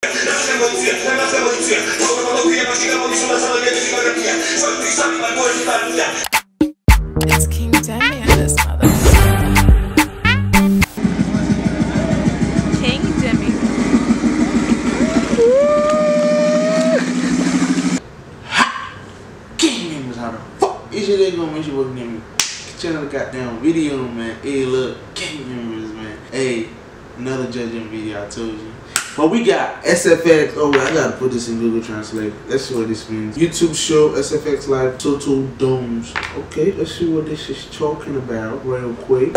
It's King Demi and this mother. King Demi. King Demi was how the fuck is your day gonna make you work Demi? Channel the goddamn video, man. Hey, look, King Demi, man. Hey, another judging video, I told you. But we got SFX. Oh, I gotta put this in Google Translate. Let's see what this means. YouTube show SFX Live Total Domes. Okay, let's see what this is talking about real quick.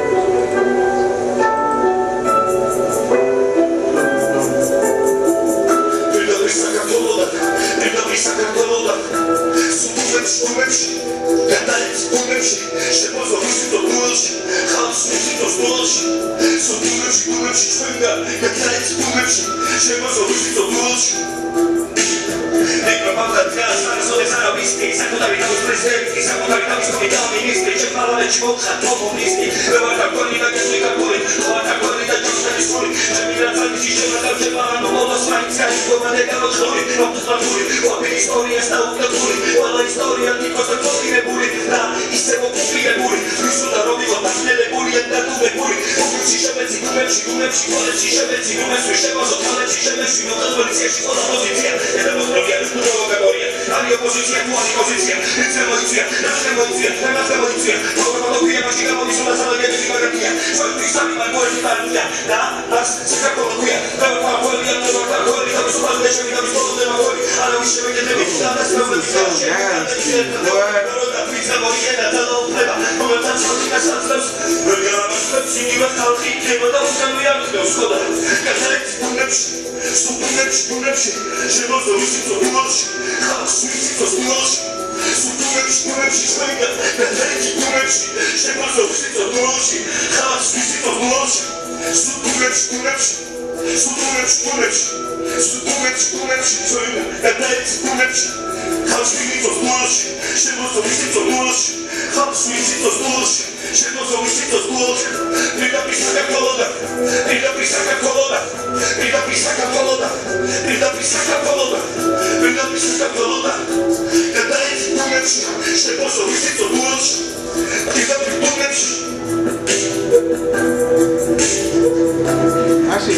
Actually,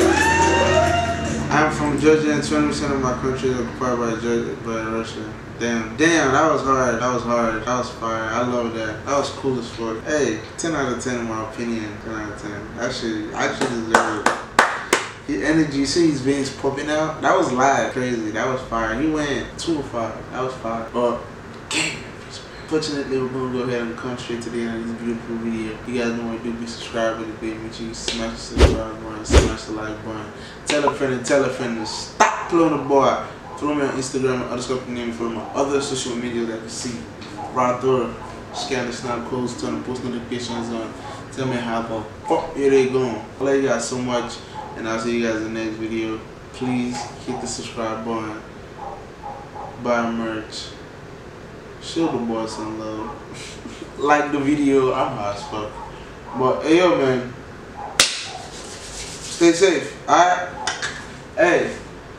I'm from Georgia and 20% of my country is occupied by Russia. Damn, that was hard. That was fire. I love that. That was cool as fuck. Hey, 10 out of 10 in my opinion. 10 out of 10. That shit actually deserved it. His energy, you see his veins popping out? That was live. Crazy. That was fire. He went 2 of 5. That was fire. But, fortunately, we're going to go ahead and come straight to the end of this beautiful video. You guys know what to do. Be subscribed to the video. Make sure you smash the subscribe button, smash the like button. Tell a friend to stop playing the boy. Follow me on Instagram and underscore name for my other social media that you see. Right there. Scan the snap codes, turn the post notifications on. Tell me how the fuck are they going. I love you guys so much, and I'll see you guys in the next video. Please hit the subscribe button. Buy merch. Show the boy some love. Like the video. I'm high as fuck. But hey yo, man. Stay safe. Alright? Hey.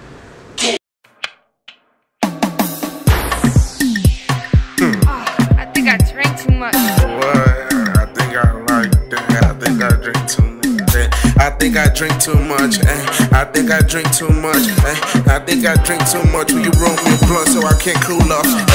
I think I drank too much. I think I like that. I think I drink too much. I think I drink too much. I think I drink too much. I think I drink too much. Will you roll me a blunt so I can't cool off?